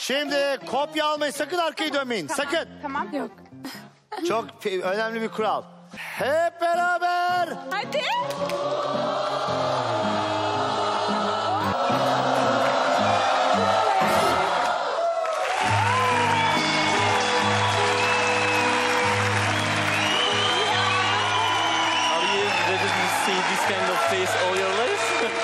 Şimdi kopya almayın. Sakın arkayı dönmeyin. Sakın. Tamam. Yok. Çok önemli bir kural. Hep beraber. Hadi. Are you ready to see this kind of face all your life?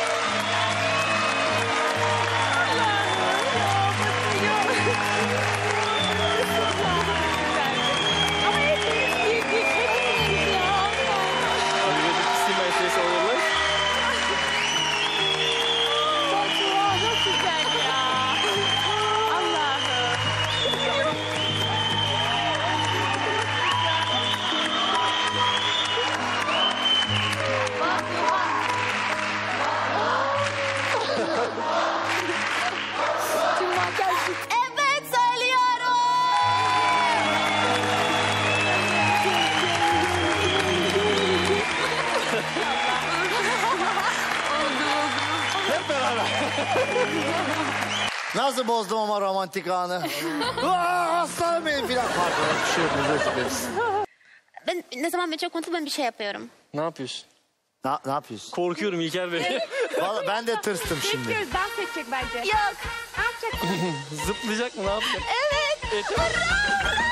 Ama hepimiz büyük hepimiz ya. Are you ready to see my face all your life? Çok güzel ya. Allah'ım. Evet söylüyorum. Hep beraber. Nasıl bozdum ama romantik anı. Aslanım benim filan. Pardon bir şey yok. Özür dileriz. Ben ne zaman meçhul konuşup ben bir şey yapıyorum. Ne yapıyorsun? Ne yapıyorsun? Korkuyorum İlker Bey. Vallahi ben de tırstım şimdi. Bekliyoruz. Dans edecek bence. Yok. Ne yapacak? Zıplayacak mı? Ne yapacak? Evet. Evet.